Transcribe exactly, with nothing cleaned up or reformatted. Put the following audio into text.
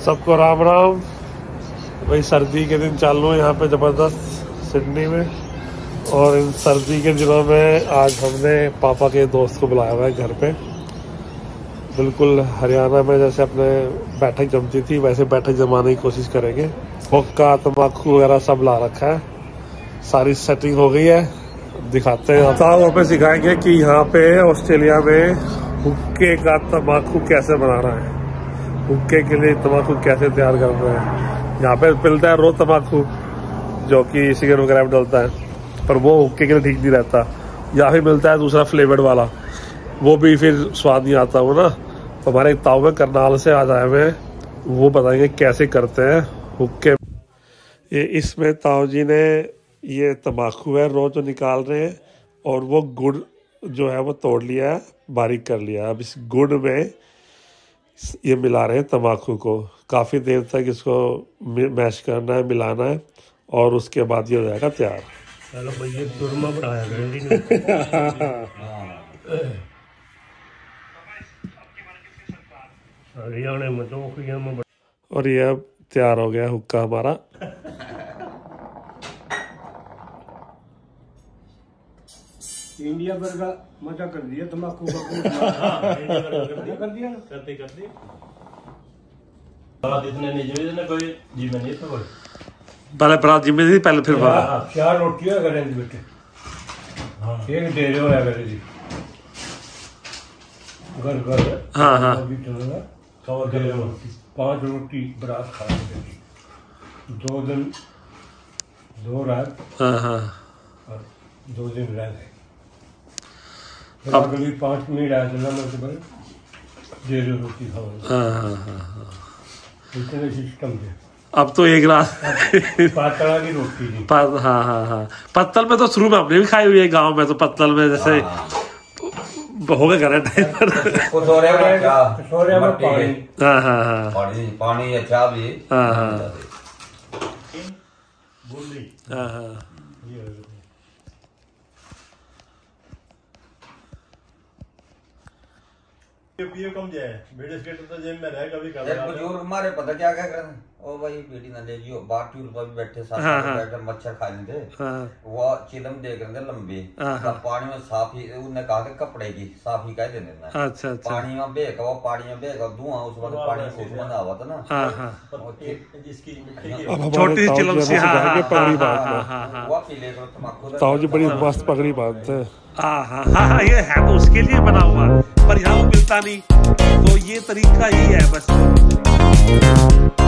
सबको राम राम। वही सर्दी के दिन चालू है यहाँ पे ज़बरदस्त सिडनी में, और इन सर्दी के दिनों में आज हमने पापा के दोस्त को बुलाया हुआ है घर पे। बिल्कुल हरियाणा में जैसे अपने बैठक जमती थी वैसे बैठक जमाने की कोशिश करेंगे। हुक्का तम्बाकू वगैरह सब ला रखा है, सारी सेटिंग हो गई है, दिखाते हैं। साहब वहाँ पे सिखाएंगे कि यहाँ पे ऑस्ट्रेलिया में हुक्के का तम्बाकू कैसे बनाना है, हुक्के के लिए तम्बाकू कैसे तैयार करना है। यहाँ पे मिलता है रो तम्बाकू जो कि सिगरेट वगैरह में डलता है, पर वो हुक्के के लिए ठीक नहीं रहता। या फिर मिलता है दूसरा फ्लेवर्ड वाला, वो भी फिर स्वाद नहीं आता वो ना। तो हमारे ताऊ में करनाल से आ जाए हुए, वो बताएंगे कैसे करते हैं हुक्के। ये इसमें ताऊ जी ने ये तम्बाकू है रोज जो निकाल रहे हैं, और वो गुड़ जो है वो तोड़ लिया है, बारीक कर लिया। अब इस गुड़ में ये मिला रहे हैं तम्बाकू को, काफ़ी देर तक इसको मैश करना है, मिलाना है, और उसके बाद ये हो जाएगा तैयार। चलो भैया चूरमा बढ़ाया करेंगे। हरियाणा में तो और ये अब तैयार हो गया हुक्का हमारा। इंडिया भर का मजा कर दिया तम्बाकू का। कर दिया करते करते बात इतने नहीं जिम्मेदार कोई जिम्मेदारी तो कोई पहले बरात जिम्मेदारी पहले फिर बात। चार रोटियां करेंगे बेटे, हाँ एक डेरे होया करे जी घर घर। हाँ हाँ कवर करे पांच रोटी बरात खाएंगे, दो दिन दो रात। हाँ हाँ और दो दिन रह अब कभी पाँच मिनट आ जाना मैं डेढ़ रोटी खाऊंगा। हाँ हाँ हाँ हाँ इतने सिस्टम थे। अब तो एक रात पातला की रोटी थी। हाँ हाँ हाँ पत्तल में तो शुरू में हमने भी खाई हुई है गांव में, तो पत्तल में जैसे हो गया घर टाइम पर। हाँ हाँ हाँ पानी अच्छा भी। हाँ हाँ हाँ हाँ पियो कम जाए बेटे स्केटर तो जेब में रह कभी कर एक बुजुर्ग हमारे पता क्या क्या कर ओ भाई बेटी ना ले जियो बाहर ट्यूब पर भी बैठे साथ हाँ, में हाँ, बैठे मच्छर खा लेते। हाँ, वो चिलम देख रहे थे लंबे, हाँ, पानी में साफ ही उन्हें कहा कि कपड़े की साफ ही कह देने ना। अच्छा अच्छा पानी में बेक वो पानी में बेक धुआं उस वक्त पानी को उसमें आवा था ना। हाँ हाँ जिसकी मिट्टी की छोटी चिलम सी। हाँ हाँ पगड़ी बांध वो पीले को तम्बाकू ताऊ जी बड़ी मस्त पगड़ी बांधते हैं। हाँ हाँ हाँ ये है तो उसके लिए बना हुआ, पर यहाँ वो मिलता नहीं, तो ये तरीका ही है बस।